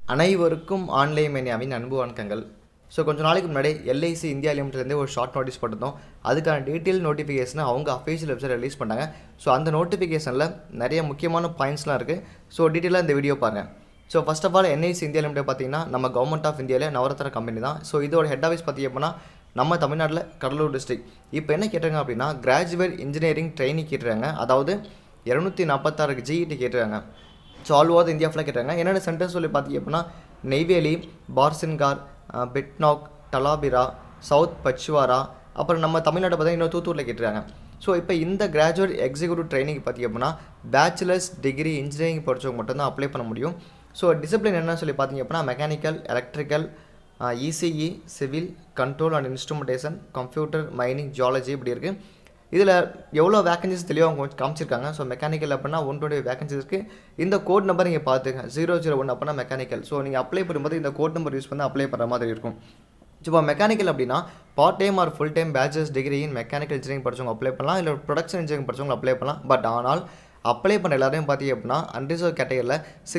அனைவருக்கும் ஆன்லைன் மேனியாவின் அன்பு வணக்கங்கள். ஸோ கொஞ்சம் நாளைக்கு முன்னாடி எல்ஐசி இந்தியா லிமிட்லேருந்து ஒரு ஷார்ட் நோட்டீஸ் போட்டிருந்தோம். அதுக்கான டீட்டெயில் நோட்டிஃபிகேஷனை அவங்க அஃபீஷியல் வெப்சைட் ரிலீஸ் பண்ணாங்க. ஸோ அந்த நோட்டிஃபிகேஷனில் நிறைய முக்கியமான பாயிண்ட்ஸ்லாம் இருக்குது. ஸோ டீட்டெயிலாக இந்த வீடியோ பாருங்கள். So first of all NIC India limited பார்த்தீங்கன்னா நம்ம கவர்மெண்ட் ஆஃப் இந்தியாவில் நவரத்ன கம்பெனி தான். ஸோ இதோட ஹெட் ஆஃபீஸ் பார்த்தீங்கன்னா நம்ம தமிழ்நாட்டில் கடலூர் டிஸ்ட்ரிக்ட். இப்போ என்ன கேட்டாங்க அப்படின்னா கிராஜுவேட் இன்ஜினியரிங் ட்ரைனிங் கேட்டுறாங்க. அதாவது 246 ஜிஇடி கேட்டுறாங்க. ஸோ ஆல் ஓவர் இந்தியா ஃபுல்லாக கேட்டாங்க. என்னென்ன சென்டர்ஸ் சொல்லி பார்த்தீங்க அப்படின்னா நெய்வேலி, பார்சின்கார், பிட்நாக், டலாபிரா, சவுத் பச்சுவாரா, அப்புறம் நம்ம தமிழ்நாட்டை பார்த்தீங்கன்னா இன்னும் தூத்துக்குடியில் கேட்டுருக்காங்க. ஸோ இப்போ இந்த கிராஜுவேட் எக்ஸிக்யூட்டிவ் ட்ரைனிங் பார்த்திங்க அப்படின்னா பேச்சுலர்ஸ் டிகிரி இன்ஜினியரிங் படித்தவங்க மட்டும்தான் அப்ளை பண்ண முடியும். ஸோ டிசிப்ளின் என்னன்னு சொல்லி பார்த்தீங்க அப்படின்னா mechanical, electrical, ECE, civil, control and instrumentation, computer, mining, geology இப்படி இருக்குது. இதில் எவ்வளோ வேகன்சிஸ் தெளிவாக அவங்க காமிச்சிருக்காங்க. ஸோ மெக்கானிக்கல் அப்படின்னா 120 வேகன்சிஸ் இருக்குது. இந்த கோட் நம்பர் நீங்கள் பார்த்துங்க 001 அப்படின்னா மெக்கானிக்கல். ஸோ நீங்கள் அப்ளை பண்ணும்போது இந்த கோட் நம்பர் யூஸ் பண்ணி அப்ளை பண்ணுற மாதிரி இருக்கும். இப்போ மெக்கானிக்கல் அப்படின்னா part time or full time bachelors degree in mechanical engineering படித்தவங்க அப்ளை பண்ணலாம், இல்லை ப்ரொடக்ஷன் இன்ஜினியரிங் படித்தவங்க அப்ளை பண்ணலாம். பட் ஆனால் அப்ளை பண்ண எல்லாரையும் பார்த்தீங்க அப்படின்னா அன்ரிசர்வ் கேட்டகரியில்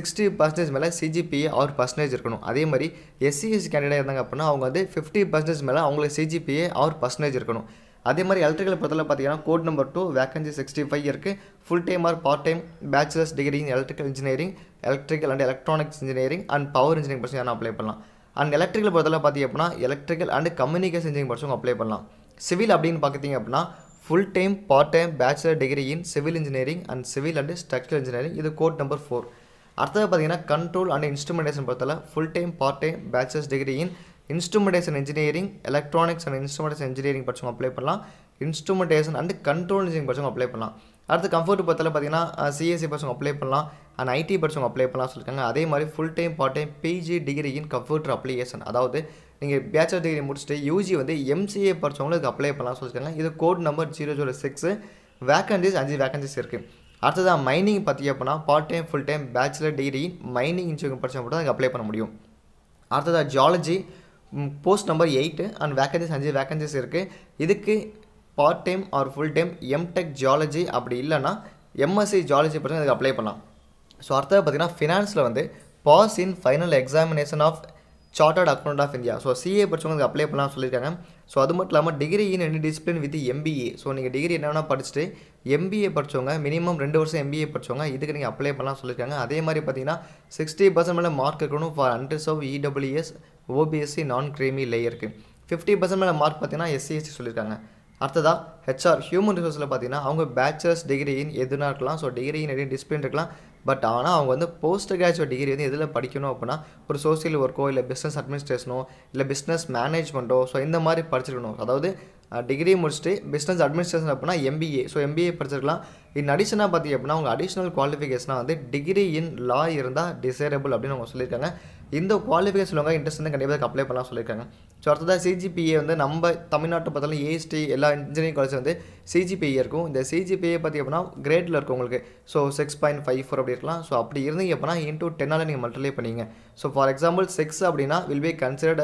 60% மேலே சிஜிபிஏ ஆர் பர்சன்டேஜ் இருக்கணும். அதே மாதிரி எஸ்சிஎஸ்சி கேண்டிடேட் இருந்தாங்க அப்படின்னா அவங்க வந்து 50% மேலே அவங்களுக்கு சிஜிபிஏ ஆர் பர்சன்டேஜ் இருக்கணும். அதே மாதிரி எலக்ட்ரிக்கல் பொறுத்தவரை பார்த்தீங்கன்னா கோட் நம்பர் 2 வேகன்சி 65 இருக்குது. Full time or part time bachelors degree in electrical engineering, electrical and electronics engineering and power engineering படிச்சு அப்ளை பண்ணலாம். அண்ட் எலக்ட்ரிக்கல் பொறுத்தவரை பார்த்தீங்க அப்படின்னா எலக்ட்ரிக்கல் அண்ட் கம்யூனிகேஷன் இன்ஜினியரிங் படிச்சவங்க அப்ளை பண்ணலாம். சிவில் அப்படின்னு பார்த்தீங்க அப்படின்னா full time part time bachelor degree in civil engineering and civil and structural engineering, இது கோட் நம்பர் 4. அடுத்தது பார்த்தீங்கன்னா கண்ட்ரோல் அண்ட் இன்ஸ்ட்ருமெண்டேஷன் பொறுத்தவரை full time part time bachelors degree in instrumentation engineering, electronics and instrumentation engineering படிச்சவங்க apply பண்ணலாம். Instrumentation and control engineering படிச்சவங்க apply பண்ணலாம். அடுத்து comfort பொறுத்தவரை பார்த்தீங்கன்னா சிஎஸ்சி படிச்சவங்க அப்ளை பண்ணலாம் அண்ட் ஐடி படிச்சவங்க அப்ளை பண்ணலாம் சொல்லியிருக்காங்க. அதே மாதிரி full time part time PG degree in computer application, அதாவது நீங்கள் பேச்சுலர் டிகிரி முடிச்சுட்டு யூஜி வந்து எம்சிஏ படித்தவங்களுக்கு அப்ளை பண்ணலாம் சொல்லியிருக்காங்க. இது கோட் நம்பர் 006. வேகன்சிஸ் 5 வேகன்சிஸ் இருக்குது. அடுத்ததான் மைனிங் பார்த்தீங்க அப்படின்னா part time full time bachelor degree mining engineering படித்தவங்க மட்டும் அதுக்கு அப்ளை பண்ண முடியும். அடுத்ததாக geology post number 8 and vacancies 5 vacancies இருக்குது. இதுக்கு part time or full time MTech geology அப்படி இல்லைனா எம்எஸ்சி ஜியாலஜி படித்தவங்க அதுக்கு அப்ளை பண்ணலாம். ஸோ அடுத்தது பார்த்தீங்கன்னா ஃபினான்ஸில் வந்து pass in final examination of chartered account of India, so CA படித்தவங்க அப்ளை பண்ணலாம் சொல்லியிருக்காங்க. ஸோ அது மட்டும் இல்லாமல் degree in any discipline with MBA, so நீங்கள் டிகிரி என்னென்னா படிச்சுட்டு எம்பிஏ படித்தவங்க மினிமம் 2 வருஷம் எம்பிஏ படித்தவங்க இதுக்கு நீங்கள் அப்ளை பண்ணலாம் சொல்லியிருக்காங்க. அதே மாதிரி பார்த்தீங்கன்னா 60% மேலே மார்க் இருக்கணும் for unreserved EWS ஓபிஎஸ்சி non creamy லேயருக்கு. 50% மேலே மார்க் பார்த்தீங்கன்னா எஸ்சிஎஸ்சி சொல்லியிருக்காங்க. அடுத்ததாக ஹெச்ஆர் ஹியூமன் ரிசோர்ஸில் பார்த்தீங்கன்னா அவங்க பேச்சுலர்ஸ் டிகிரி இன் எதுனா இருக்கலாம். ஸோ டிகிரி இன் எதுவும் டிசிப்ளின் இருக்கலாம். பட் ஆனால் அவங்க வந்து போஸ்ட் கிராஜுவேட் டிகிரி வந்து எதில் படிக்கணும் அப்படின்னா ஒரு சோசியல் ஒர்க்கோ இல்லை பிஸ்னஸ் அட்மினிஸ்ட்ரேஷனோ இல்லை பிஸ்னஸ் மேனேஜ்மெண்ட்டோ ஸோ இந்த மாதிரி படிச்சிருக்கணும். அதாவது டிகிரி முடிச்சுட்டு பிஸ்னஸ் அட்மினிஸ்ட்ரேஷன் அப்படின்னா எம்பிஏ, ஸோ எம்பிஏ படிச்சிருக்கலாம். இன் அடிஷனாக பார்த்தீங்க அப்படின்னா அவங்க அடிஷ்னல் குவாலிஃபிகேஷனாக வந்து டிகிரி இன் லா இருந்தால் டிசைரபிள் அப்படின்னு அவங்க சொல்லியிருக்காங்க. இந்த குவாலிஃபிகேஷன் அவங்க இன்ட்ரெஸ்ட் வந்து கண்டிப்பாக அப்ளை பண்ணலாம் சொல்லியிருக்காங்க. ஸோ அடுத்ததாக சிஜிபிஏ வந்து நம்ம தமிழ்நாட்டை பார்த்தாலும் ஏஎஸ்டி எல்லா இன்ஜினியரிங் காலேஜ் வந்து சிஜிபிஏ இருக்கும். இந்த சிஜிபிஏ பார்த்திங்க அப்படின்னா கிரேடில் இருக்கும் உங்களுக்கு. ஸோ 6.54 அப்படி இருக்கலாம். ஸோ அப்படி இருந்தீங்க அப்படின்னா இன்டூ 10 நீங்கள் மல்டிப்ளை பண்ணிங்க. ஸோ ஃபார் எக்ஸாம்பிள் 6 அப்படின்னா வில் பி கன்சிடர்ட்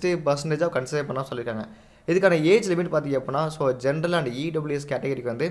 60% கன்சிடர் பண்ணால் சொல்லியிருக்காங்க. இதுக்கான ஏஜ் லிமிட் பார்த்திங்க அப்படின்னா ஸோ ஜென்ரல் அண்ட் இடபிள்யூஎஸ் கேட்டகரிக்கு வந்து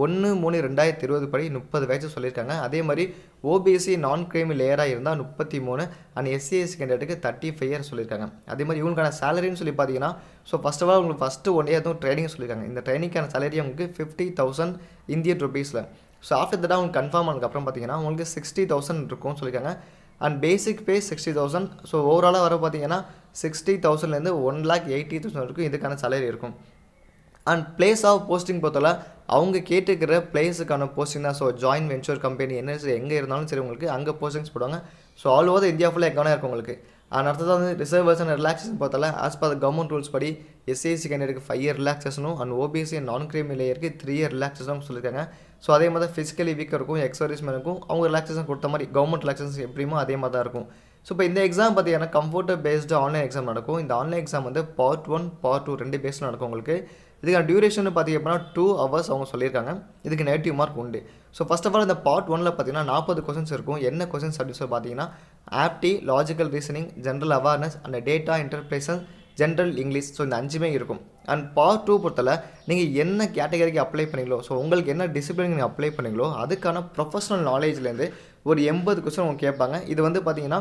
1/3/2020 படி 30 வயசு சொல்லியிருக்காங்க. அதே மாதிரி ஓபிஎஸ்சி நான் கிரீமி லேயராக இருந்தால் 33 அண்ட் எஸ்சிஎஸ்சி கேண்டிடேட்டுக்கு 35 இயர் சொல்லியிருக்காங்க. அதே மாதிரி இவங்களுக்கான சேலரின்னு சொல்லி பார்த்தீங்கன்னா ஸோ ஃபர்ஸ்ட் ஆஃப் ஆல் உங்களுக்கு ஃபஸ்ட்டு 1 இயர் தான் ட்ரைனிங் சொல்லியிருக்காங்க. இந்த ட்ரைனிங்கான சேலரி உங்களுக்கு 50,000 இந்தியன் ருபீஸில். ஸோ ஆஃப்டர் தட் அவங்க கன்ஃபார்ம் ஆனதுக்கப்புறம் பார்த்தீங்கன்னா உங்களுக்கு 60,000 இருக்கும்னு சொல்லியிருக்காங்க. And basic pay 60,000. ஸோ ஓவராலாக வர பார்த்தீங்கன்னா 60,000லேருந்து 1,80,000 இருக்கும் இதுக்கான சேலரி இருக்கும். அண்ட் பிளேஸ் ஆஃப் போஸ்டிங் பொறுத்தவரை அவங்க கேட்டுக்கிற பிளேஸுக்கான போஸ்டிங் தான். So join venture company NLC எங்கே இருந்தாலும் சரி உங்களுக்கு அங்கே போஸ்டிங்ஸ் போடுவாங்க. ஸோ ஆல் ஓவர் இந்தியா ஃபுல்லாக எங்கே இருக்கும் உங்களுக்கு. அண்ட் அடுத்தது வந்து ரிசர்வேஷன் ரிலாக்ஸேஷன் பொறுத்தவரை ஆஸ் பர் கவர்மெண்ட் ரூல்ஸ் படி எஸ்சிஎஸ்சி கேண்டிடேட்டுக்கு 5 இயர் ரிலாக்ஸேஷனும் அண்ட் ஓபிஎஸ்சி நான் கிரீமி லேயருக்கு 3 இயர் ரிலாக்ஸேஷனும் சொல்லியிருக்காங்க. ஸோ அதே மாதிரி ஃபிசிக்கலி வீக்காக இருக்கும் எக்ஸர்வீஸ்மேனுக்கும் அவங்க ரிலாக்ஸேஷன் கொடுத்த மாதிரி கவர்மெண்ட் ரிலாக்ஸேஷன் எப்படியுமோ அதே மாதிரி தான் இருக்கும். ஸோ இப்போ இந்த எக்ஸாம் பார்த்தீங்கன்னா கம்ப்யூட்டர் பேஸ்டு ஆன்லைன் எக்ஸாம் நடக்கும். இந்த ஆன்லைன் எக்ஸாம் வந்து பார்ட் 1 பார்ட் 2 2 பேஸில் நடக்கும் உங்களுக்கு. இதுக்கான டியூரேஷன் பார்த்தீங்க அப்படின்னா 2 hours அவங்க சொல்லியிருக்காங்க. இதுக்கு நெகட்டிவ் மார்க் உண்டு. ஸோ ஃபர்ஸ்ட் ஆஃப் ஆல் இந்த பார்ட் 1ல் பார்த்தீங்கன்னா 40 கொஸ்டின்ஸ் இருக்கும். என்ன கொஸ்டின்ஸ் அப்படின்னு சொல்லி பார்த்தீங்கன்னா aptitude, logical reasoning, general awareness and data interpretation, general English. So இந்த 5மே இருக்கும். அண்ட் பார்ட் 2 பொறுத்தல நீங்கள் என்ன கேட்டகரிக்கு அப்ளை பண்ணீங்களோ ஸோ உங்களுக்கு என்ன டிசிப்ளின் நீங்கள் அப்ளை பண்ணீங்களோ அதுக்கான ப்ரொஃபஷனல் நாலேஜ்லேருந்து ஒரு 80 கொஸ்டின் அவங்க கேட்பாங்க. இது வந்து பார்த்தீங்கன்னா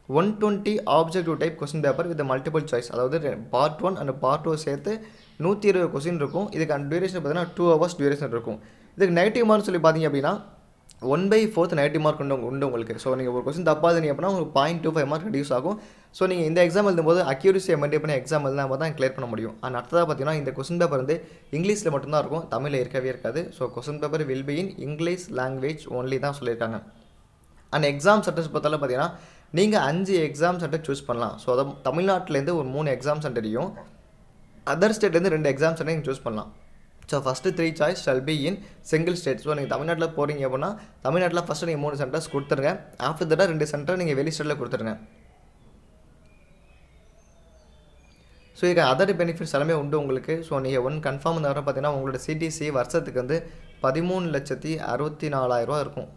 120 objective type question paper with multiple choice. அதாவது பார்ட் 1 அண்ட் பார்ட் 2 சேர்த்து 120 கொஸ்டின் இருக்கும். இதுக்கான டியூரேஷன் பார்த்தீங்கன்னா 2 hours டியூரேஷன் இருக்கும். இதுக்கு நெகட்டிவ் மார்க் சொல்லி பார்த்தீங்க அப்படின்னா 1/4 நெகட்டிவ் மார்க் உண்டு உங்களுக்கு. ஸோ நீங்கள் ஒரு கொஸ்டின் தப்பாக எழுதுனீங்க அப்படின்னா உங்களுக்கு 0.25 மார்க் ரெடியூஸ் ஆகும். ஸோ நீங்கள் இந்த எக்ஸாம் எழுதும்போது அக்யூரசியை மெயின்டைன் பண்ணி எக்ஸாம் எழுதினா தான் கிளியர் பண்ண முடியும். அண்ட் அடுத்ததாக பார்த்தீங்கன்னா இந்த கொஸ்டின் பேப்பர் வந்து இங்கிலீஷில் மட்டும்தான் இருக்கும், தமிழில் இருக்கவே இருக்காது. So question paper will be in English language only தான் சொல்லியிருக்காங்க. அண்ட் எக்ஸாம் சென்டர்ஸ் பார்த்தாலும் பார்த்தீங்கன்னா நீங்கள் 5 எக்ஸாம் சென்டர் சூஸ் பண்ணலாம். ஸோ அதை தமிழ்நாட்டிலேருந்து ஒரு 3 எக்ஸாம் சென்டரையும் அதர் ஸ்டேட்லேருந்து 2 எக்ஸாம் சென்டர் நீங்கள் சூஸ் பண்ணலாம். So first 3 choice shall be in single state. So நீங்கள் தமிழ்நாட்டில் போகிறீங்க அப்படின்னா தமிழ்நாட்டில் ஃபஸ்ட்டு நீங்கள் 3 சென்டர்ஸ் கொடுத்துருங்க. ஆஃப்டர் தட்டாக 2 சென்டர் நீங்கள் வெளி ஸ்டேட்டில் கொடுத்துருங்க. ஸோ இதுக்கு அதர் பெனிஃபிட்ஸ் எல்லாமே உண்டு உங்களுக்கு. ஸோ நீங்கள் கன்ஃபார்ம் இந்த வர பார்த்தீங்கன்னா உங்களோட சிடிசி வருஷத்துக்கு வந்து 13,64,000 இருக்கும்.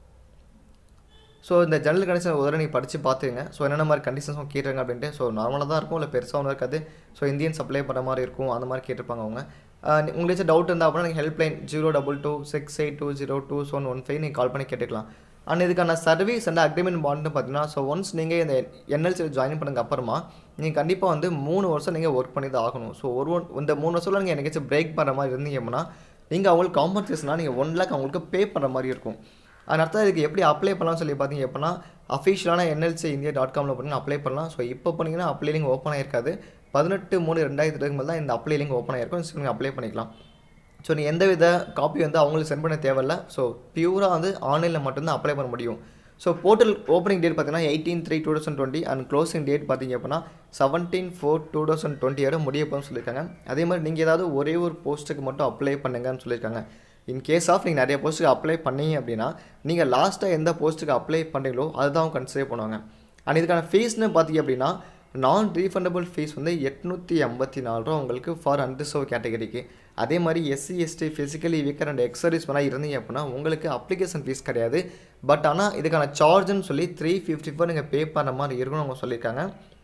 ஸோ இந்த ஜெனரல் கண்டிஷன் ஒரு தடவை நீங்கள் படித்து பார்த்துங்க. ஸோ என்னென்ன மாதிரி கண்டிஷன்ஸும் கேட்டுருங்க அப்படின்ட்டு. ஸோ நார்மலாக தான் இருக்கும், இல்லை பெருசாக ஒன்றும் இருக்காது. ஸோ இந்தியன் சப்ளை பண்ணுற மாதிரி இருக்கும், அந்த மாதிரி கேட்டிருப்பாங்க அவங்க. உங்களுக்கு டவுட் இருந்தால் அப்படின்னா நீங்கள் ஹெல்ப்லைன் 02268202115 நீங்கள் கால் பண்ணி கேட்டுக்கலாம். அண்ட் இதுக்கான சர்வீஸ் அண்ட் அக்ரிமெண்ட் பாண்ட்னு பார்த்தீங்கன்னா ஸோ ஒன்ஸ் நீங்கள் இந்த என்எல்சியில் ஜாயின் பண்ணுங்க அப்புறமா நீங்கள் கண்டிப்பாக வந்து 3 வருஷம் நீங்கள் ஒர்க் பண்ணி தான் ஆகணும். ஸோ இந்த 3 வருஷத்தில் நீங்கள் எனக்காச்சும் பிரேக் பண்ணுற மாதிரி இருந்தீங்க அப்படின்னா நீங்கள் அவங்களுக்கு காம்பன்சேஷனாக நீங்கள் 1 lakh அவங்களுக்கு பே பண்ணுற மாதிரி இருக்கும். அதனால இதுக்கு எப்படி அப்ளை பண்ணலாம்னு சொல்லி பார்த்தீங்க எப்படின்னா அஃபிஷியலான NLCindia.comல பண்ணி அப்ளை பண்ணலாம். ஸோ இப்போ பண்ணிங்கன்னா அப்ளை லிங்க் ஓப்பன் ஆகிருக்காது. 18/3/2020 தான் இந்த அப்ளை லிங்க் ஓப்பன் ஆகிருக்கும். ஸோ நீங்கள் அப்ளை பண்ணிக்கலாம். ஸோ நீ எந்த வித காப்பி வந்து அவங்களுக்கு சென்ட் பண்ண தேவையில்லை. ஸோ பியூராக வந்து ஆன்லைனில் மட்டும்தான் அப்ளை பண்ண முடியும். ஸோ போர்ட்டல் ஓப்பனிங் டேட் பார்த்தீங்கன்னா 18/3/2020 அண்ட் க்ளோசிங் டேட் பார்த்தீங்க அப்படின்னா 17/4/2020 முடிய போகும்னு சொல்லியிருக்காங்க. அதே மாதிரி நீங்கள் ஏதாவது ஒரே ஒரு போஸ்ட்டுக்கு மட்டும் அப்ளை பண்ணுங்கன்னு சொல்லியிருக்காங்க. இன் கேஸ் ஆஃப் நீங்கள் நிறைய போஸ்ட்டுக்கு அப்ளை பண்ணீங்க அப்படின்னா நீங்கள் லாஸ்ட்டாக எந்த போஸ்ட்டுக்கு அப்ளை பண்ணுறீங்களோ அதுதான் அவங்க கன்சிடர் பண்ணுவாங்க. அண்ட் இதுக்கான ஃபீஸ்னு பார்த்தீங்க அப்படின்னா நான் ரீஃபண்டபிள் ஃபீஸ் வந்து 854 ரூபா உங்களுக்கு ஃபார் அன்ரிசர்வ் கேட்டகரிக்கு. அதே மாதிரி SC ST physically weaker and ex service பண்ணால் இருந்தீங்க அப்படின்னா உங்களுக்கு அப்ளிகேஷன் ஃபீஸ் கிடையாது. பட் ஆனால் இதுக்கான சார்ஜுன்னு சொல்லி 354 நீங்கள் பே பண்ணுற மாதிரி இருக்குன்னு அவங்க சொல்லியிருக்காங்க.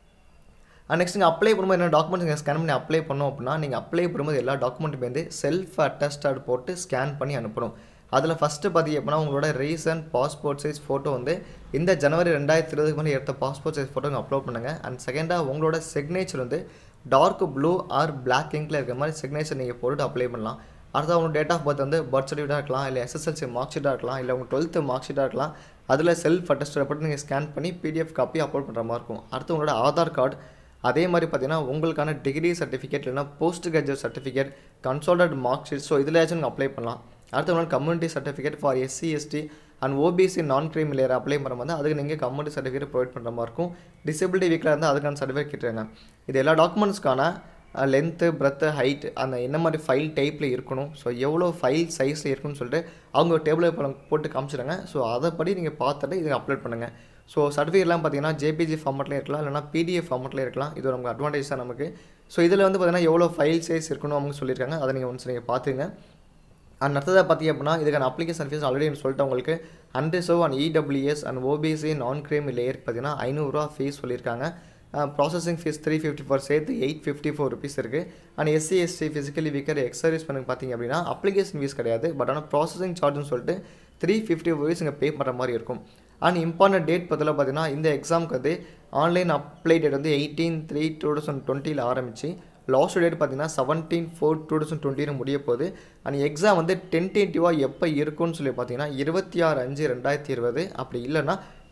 அண்ட் நெக்ஸ்ட் நீங்கள் அப்ளை பண்ணும்போது என்ன டாக்குமெண்ட்ஸ் நீங்கள் ஸ்கேன் பண்ணி அப்ளை பண்ணோம் அப்படின்னா நீங்கள் அப்ளை பண்ணும்போது எல்லா டாக்குமெண்ட்டுமே வந்து செல்ஃப் அட்டஸ்டட் போட்டு ஸ்கேன் பண்ணி அனுப்பணும். அதில் ஃபஸ்ட்டு பார்த்தீங்க அப்படின்னா உங்களோட ரீசன்ட் பாஸ்போர்ட் சைஸ் ஃபோட்டோ வந்து இந்த ஜனவரி 2020 முன்னாடி எடுத்த பாஸ்போர்ட் சைஸ் ஃபோட்டோ அப்லோட் பண்ணுங்கள். அண்ட் செகண்டாக உங்களோட சிக்னேச்சர் வந்து டார்க் ப்ளூ ஆர் பிளாக் இங்கில் இருக்கிற மாதிரி சிக்னேச்சர் நீங்கள் போட்டு அப்ளை பண்ணலாம். அடுத்து உங்களோட டேட் ஆஃப் பர்த் வந்து பர்த் சர்டிஃபிகேட்டாக இருக்கலாம், இல்லை SSLC மார்க் ஷீட்டாக இருக்கலாம், இல்லை உங்கள் 12th மார்க் ஷீட்டாக இருக்கலாம். அதில் செல்ஃப் அட்டஸ்டட் போட்டு நீங்கள் ஸ்கேன் பண்ணி PDF காப்பி அப்லோட் பண்ணுற மாதிரி இருக்கும். அடுத்து உங்களோட ஆதார் கார்டு, அதே மாதிரி பார்த்தீங்கன்னா உங்களுக்கான டிகிரி சர்டிஃபிகேட் இல்லைனா post graduate certificate, consolidated mark sheet, so இதில் நீங்கள் அப்ளை பண்ணலாம். அடுத்து உங்களோட community certificate for SC ST and OBC non cream layer apply பண்ணுற மாதிரி அதுக்கு நீங்கள் கம்யூனிட்டி சர்டிஃபிகேட் ப்ரொவைட் பண்ணுற மாதிரி இருக்கும். டிசபிலிட்டி வீக்கில் இருந்தால் அதுக்கான சர்டிஃபிகேட் கேட்டுருங்க. இது எல்லா டாக்குமெண்ட்ஸ்க்கான லென்த்து பிரெத்து ஹைட் அந்த என்ன மாதிரி ஃபைல் டைப்பில் இருக்கணும், ஸோ எவ்வளோ ஃபைல் சைஸில் இருக்குன்னு சொல்லிட்டு அவங்க டேபிளில் போட்டு காமிச்சிடுங்க. ஸோ அதைப்படி நீங்கள் பார்த்துட்டு இதை அப்லோட் பண்ணுங்கள். ஸோ சர்டிஃபிகேட்லாம் பார்த்தீங்கன்னா JPG ஃபார்மெட்லேயே இருக்கலாம், இல்லைனா PDF ஃபார்மெட்லேயே இருக்கலாம். இது நமக்கு அட்வான்டேஜ் தான் நமக்கு. ஸோ இதில் வந்து பார்த்தீங்கன்னா எவ்வளோ ஃபைல் சைஸ் இருக்கணும் அவங்க சொல்லியிருக்காங்க, அதை நீங்கள் ஒன்ஸ் நீங்கள் பார்த்துங்க. அண்ட் அடுத்ததாக பார்த்தீங்க அப்படின்னா இதுக்கான அப்ளிகேஷன் ஃபீஸ் ஆல்ரெடி சொல்லிட்டு உங்களுக்கு unreserved and EWS and OBC non cream layer பார்த்தீங்கன்னா 500 ரூபா ஃபீஸ் சொல்லியிருக்காங்க. ப்ராசஸிங் ஃபீஸ் 354 சேர்த்து 854 ருபீஸ் இருக்குது. And SC ST physically weaker ex service பண்ணி பார்த்தீங்க அப்படின்னா அப்ளிகேஷன் ஃபீஸ் கிடையாது. பட் ஆனால் ப்ராசஸிங் சார்ஜ்னு சொல்லிட்டு 350 ருபீஸ் இங்கே பே பண்ணுற மாதிரி இருக்கும். அண்ட் இம்பார்ட்டன்ட் டேட் பதில் பார்த்தீங்கன்னா இந்த எக்ஸாமுக்கு வந்து ஆன்லைன் அப்ளை டேட் வந்து 18/3/2020 ஆரம்பிச்சு லாஸ்ட் டேட் பார்த்தீங்கன்னா 17/4/2020 முடிய போகுது. அண்ட் எக்ஸாம் வந்து டென்டேட்டிவாக எப்போ இருக்குன்னு சொல்லி பார்த்தீங்கன்னா 26/5/2020 அப்படி இல்லைன்னா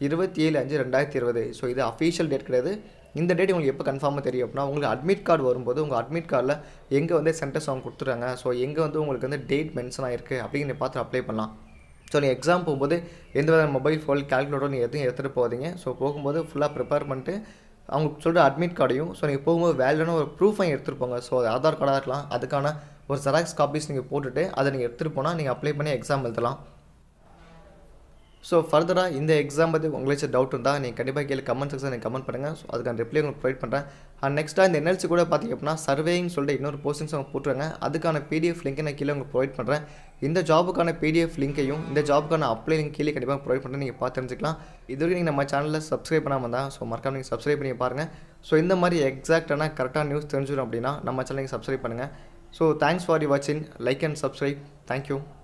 27/5/2020. ஸோ இது அஃபீஷியல் டேட் கிடையாது. இந்த டேட் உங்களுக்கு எப்போ கன்ஃபார்மாக தெரியும் அப்படின்னா உங்களுக்கு அட்மிட் கார்டு வரும்போது உங்கள் அட்மிட் கார்டில் எங்கே வந்து சென்டர்ஸ் அவங்க கொடுத்துருக்காங்க, ஸோ எங்கே வந்து உங்களுக்கு வந்து டேட் மென்ஷன் ஆகிருக்கு அப்படிங்கிற பார்த்து அப்ளை பண்ணலாம். ஸோ நீங்கள் எக்ஸாம் போகும்போது எந்த வித மொபைல் ஃபோன் கேல்குலேட்டர் நீங்கள் எதுவும் எடுத்துகிட்டு போகாதீங்க. ஸோ போகும்போது ஃபுல்லாக ப்ரிப்பேர் பண்ணிட்டு அவங்க சொல்கிற அட்மிட் கார்டையும் ஸோ நீங்கள் போகும்போது வேலிடான ஒரு ப்ரூஃபையும் எடுத்துகிட்டு போங்க. ஸோ ஆதார் கார்டாக இருக்கலாம், அதுக்கான ஒரு ஜெராக்ஸ் காப்பீஸ் நீங்கள் போட்டுட்டு அதை நீங்கள் எடுத்துகிட்டு போனால் நீங்கள் அப்ளை பண்ணி எக்ஸாம் எழுதலாம். ஸோ ஃபர்தராக இந்த எக்ஸாம் பற்றி உங்களுக்கு டவுட் இருந்தால் நீங்கள் கண்டிப்பாக கீழே கமெண்ட் செக்ஷன் நீங்கள் கமெண்ட் பண்ணுங்கள். ஸோ அதுக்கான ரிப்ளை உங்களுக்கு ப்ரொவைட் பண்ணுறேன். அண்ட் நெக்ஸ்ட்டாக இந்த NLC கூட பார்த்திங்க அப்படின்னா சர்வேயிங் சொல்லிட்டு இன்னொரு போஸ்டிங்ஸ் அவங்க போட்டுருங்க. அதுக்கான PDF லிங்க்கை நான் கீழே உங்களுக்கு ப்ரொவைட் பண்ணுறேன். இந்த ஜாபுக்கான PDF லிங்க்கையும் இந்த ஜாபுக்கான அப்ளை லிங்க் கீழே கண்டிப்பாக ப்ரொவைட் பண்ணுறேன், நீங்கள் பார்த்து தெரிஞ்சுக்கலாம். இதுவரைக்கும் நீங்கள் நம்ம சேனலில் சப்ஸ்கிரைப் பண்ணாமல் தான், ஸோ மறக்காம நீங்கள் சப்ஸ்கிரைப் பண்ணி பாருங்கள். ஸோ இந்த மாதிரி எக்ஸாக்டான கரெக்டான நியூஸ் தெரிஞ்சிடும் அப்படின்னா நம்ம சேனலுக்கு சப்ஸ்கிரைப் பண்ணுங்கள். ஸோ தேங்க்ஸ் ஃபார் யூ வாட்சிங். Like and subscribe. தேங்க்யூ.